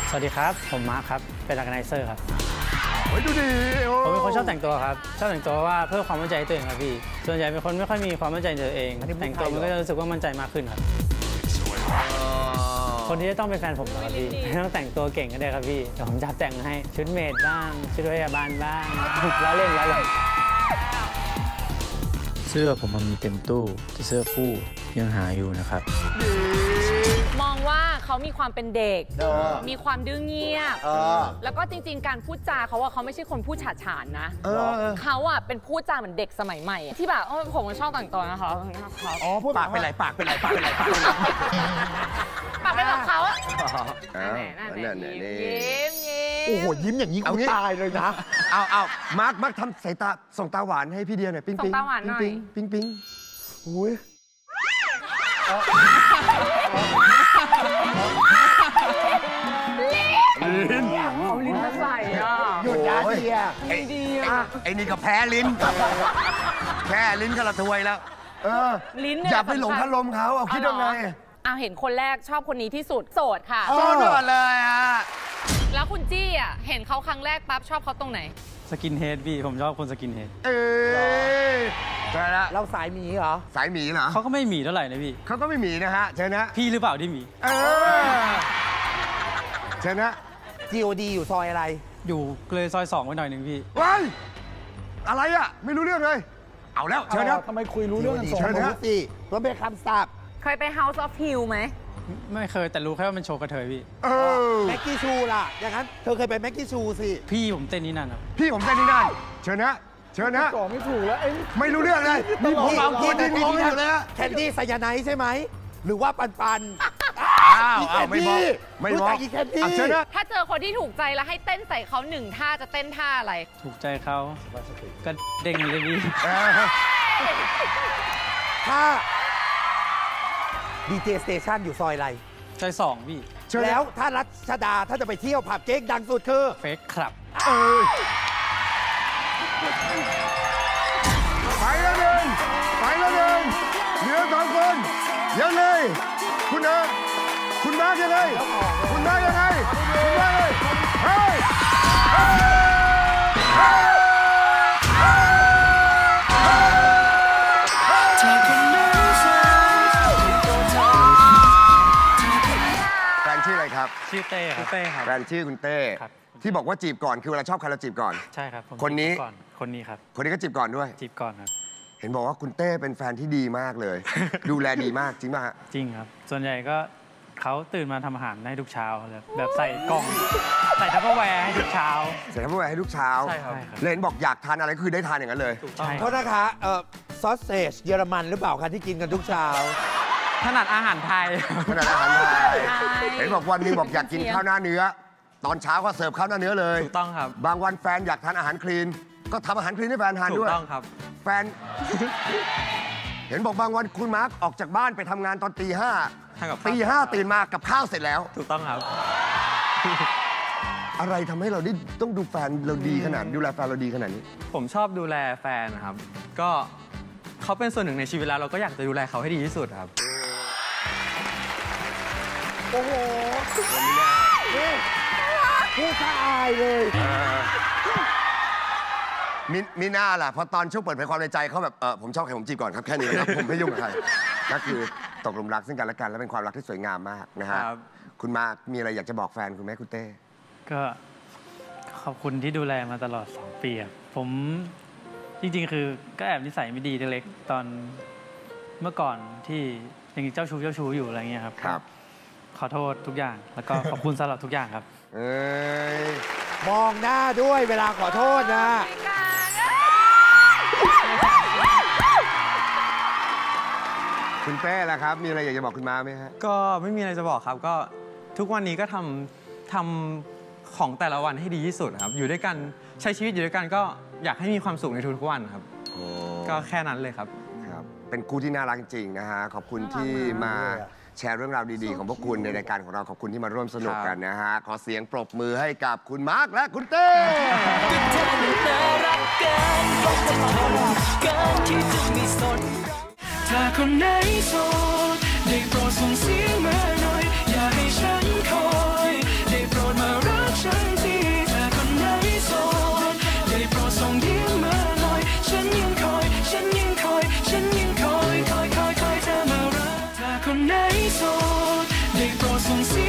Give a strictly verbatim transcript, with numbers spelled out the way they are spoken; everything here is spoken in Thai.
สวัสดีครับผมมาร์คครับเป็นออร์แกไนเซอร์ครับโอ้ยดูดิผมเป็นคนชอบแต่งตัวครับชอบแต่งตัวว่าเพื่อความมั่นใจตัวเองครับพี่ส่วนใหญ่เป็นคนไม่ค่อยมีความมั่นใจในตัวเองแต่งตัวมันก็จะรู้สึกว่ามั่นใจมากขึ้นครับคนที่จะต้องเป็นแฟนผมนะครับพี่ต้องแต่งตัวเก่งก็ได้ครับพี่เดี๋ยวผมจับแต่งให้ชุดเมดบ้างชุดพยาบาลบ้างแล้วเล่นแล้วเลยเสื้อผมมันมีเต็มตู้แต่เสื้อคู่ยังหาอยู่นะครับมองว่าเขามีความเป็นเด็กมีความดื้อเงียบแล้วก็จริงๆการพูดจาเขาว่าเขาไม่ใช่คนพูดฉาดฉานนะเขาอ่ะเป็นพูดจาเหมือนเด็กสมัยใหม่ที่แบบผมชอบแต่งตัวนะคะอ๋อพูดปากเป็นไรปากเป็นไรปากเป็นไรปากเป็นไรปากเป็นแบบเขาอ่ะนั่นนี่ยิ้มยิ้มโอ้โหยิ้มอย่างนี้กูตายเลยนะเอาเอามาร์คมาร์คทำสายตาส่งตาหวานให้พี่เดียหน่อยปิ๊งปิ๊งปิ๊งปิ๊งปิ๊งโอ้ยลิ้นเอาลิ้นมาใส่อ่ะหยุดยาเดียไอ้ดีอ่ะไอ้นี่ก็แพ้ลิ้นแค่ลิ้นก็ละทวยแล้วเออลิ้นอย่าไปหลงคารมเขาเอาคิดยังไงเอาเห็นคนแรกชอบคนนี้ที่สุดโสดค่ะโสดเลยอ่ะแล้วคุณจี้อ่ะเห็นเขาครั้งแรกปั๊บชอบเขาตรงไหนสกินเฮดพี่ผมชอบคนสกินเฮดเออใช่แล้วเราสายหมีเหรอสายหมีเหรอเขาก็ไม่หมีเท่าไหร่นะพี่เขาก็ไม่หมีนะฮะเชิญนะพี่หรือเปล่าที่หมีเออเชิญนะจี โอ ดี อยู่ซอยอะไรอยู่เลยซอยสองไว้หน่อยหนึ่งพี่ว้ายอะไรอ่ะไม่รู้เรื่องเลยเอาแล้วเชิญนะทำไมคุยรู้เรื่องสองคนสิว่าเป็นคำศัพท์เคยไป House of Hill ไหมไม่เคยแต่รู้แค่ว่ามันโชว์กระเทยพี่เออแม็กกี้ชูล่ะอย่างนั้นเธอเคยไปแม็กกี้ชูสิพี่ผมเต้นนี่นั่นครับพี่ผมเต้นนี่นั่นเชิญนะเชิญนะต่อไม่ถูกแล้วไม่รู้เรื่องเลยมีผมเอาคนที่งงอยู่เลยแคนดี้ไซยาไนท์ใช่ไหมหรือว่าปันปันอ้าวอ้าวไม่บอกไม่บอกอีแคนดี้ถ้าเจอคนที่ถูกใจแล้วให้เต้นใส่เขาหนึ่งท่าจะเต้นท่าอะไรถูกใจเขาก็เด้งเลยพี่ถ้าดีเจสเตชันอยู่ซอยอะไรซอยสองพี่แล้วถ้ารัชดาถ้าจะไปเที่ยวผับเก๊กดังสุดคือเฟคครับเออไปแล้วหนึ่งไปแล้วหนึ่งเหลือสองคนยังไงคุณเอ๋คุณมายังไงคุณมายังไงคุณมาเลยเฮ้ยชื่อเต้ครับเต้ครับแฟนชื่อคุณเต้ที่บอกว่าจีบก่อนคือเวลาชอบใครเราจีบก่อนใช่ครับคนนี้คนนี้ครับคนนี้ก็จีบก่อนด้วยจีบก่อนครับเห็นบอกว่าคุณเต้เป็นแฟนที่ดีมากเลยดูแลดีมากจริงป่ะฮะจริงครับส่วนใหญ่ก็เขาตื่นมาทำอาหารให้ทุกเช้าเลยแบบใส่กล่องใส่ทัพเปอร์แวร์ให้ทุกเช้าใส่ทัพเปอร์แวร์ให้ทุกเช้าใช่ครับเลยเห็นบอกอยากทานอะไรก็คือได้ทานอย่างนั้นเลยโทษนะคะเอ่อซอสเซจเยอรมันหรือเปล่าคะที่กินกันทุกเช้าถนัดอาหารไทยถนัดอาหารไทยเห็นบอกวันนึงบอกอยากกินข้าวหน้าเนื้อตอนเช้าก็เสิร์ฟข้าวหน้าเนื้อเลยถูกต้องครับบางวันแฟนอยากทานอาหารคลีนก็ทำอาหารคลีนให้แฟนทานด้วยถูกต้องครับแฟนเห็นบอกบางวันคุณมาร์คออกจากบ้านไปทำงานตอนตีห้าตีห้าตื่นมากับข้าวเสร็จแล้วถูกต้องครับอะไรทำให้เราได้ต้องดูแฟนเราดีขนาดดูแลแฟนเราดีขนาดนี้ผมชอบดูแลแฟนนะครับก็เขาเป็นส่วนหนึ่งในชีวิตแล้วเราก็อยากจะดูแลเขาให้ดีที่สุดครับโอ้โหนี่ผู้ชายเลยมิมิน่าล่ะพอตอนช่วงเปิดเผยความในใจเขาแบบเออผมชอบใครผมจีบก่อนครับแค่นี้ครับผมไม่ยุ่งกับใครก็คือตกหลุมรักซึ่งกันและกันและเป็นความรักที่สวยงามมากนะฮะคุณมามีอะไรอยากจะบอกแฟนคุณไหมคุณเต้ก็ขอบคุณที่ดูแลมาตลอดสองปีผมจริงๆคือก็แอบนิสัยไม่ดีเล็กๆตอนเมื่อก่อนที่ยังเจ้าชู้เจ้าชู้อยู่อะไรเงี้ยครับครับขอโทษทุกอย่างแล้วก็ขอบคุณสำหรับทุกอย่างครับเอ้ยมองหน้าด้วยเวลาขอโทษนะคุณเต้ล่ะครับมีอะไรอยากจะบอกคุณมาไหมฮะก็ไม่มีอะไรจะบอกครับก็ทุกวันนี้ก็ทำทำของแต่ละวันให้ดีที่สุดครับอยู่ด้วยกันใช้ชีวิตอยู่ด้วยกันก็อยากให้มีความสุขในทุกๆวันครับก็แค่นั้นเลยครับครับเป็นคู่ที่น่ารักจริงนะฮะขอบคุณที่มาแชร์เรื่องราวดีๆของพวกคุณในรายการของเราขอบคุณที่มาร่วมสนุกกันนะฮะขอเสียงปรบมือให้กับคุณมาร์คและคุณเต้ถ้าคนไหนโสดได้โปรดส่งเสียงมาหน่อยอย่าให้ฉันคอยได้โปรดมาโทษได้โปรดส่งเสี